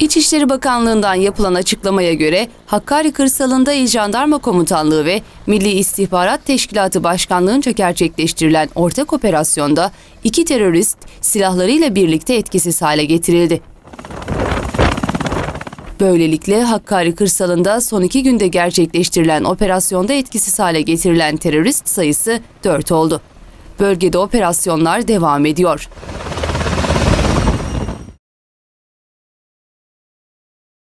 İçişleri Bakanlığı'ndan yapılan açıklamaya göre Hakkari kırsalında İl Jandarma Komutanlığı ve Milli İstihbarat Teşkilatı Başkanlığı'nca gerçekleştirilen ortak operasyonda 2 terörist silahlarıyla birlikte etkisiz hale getirildi. Böylelikle Hakkari kırsalında son 2 günde gerçekleştirilen operasyonda etkisiz hale getirilen terörist sayısı 4 oldu. Bölgede operasyonlar devam ediyor.